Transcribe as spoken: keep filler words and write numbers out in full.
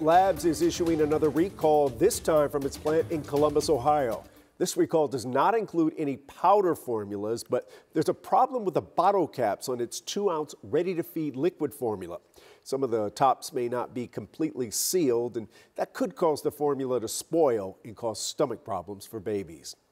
Labs is issuing another recall, this time from its plant in Columbus, Ohio. This recall does not include any powder formulas, but there's a problem with the bottle caps on its two-ounce ready-to-feed liquid formula. Some of the tops may not be completely sealed, and that could cause the formula to spoil and cause stomach problems for babies.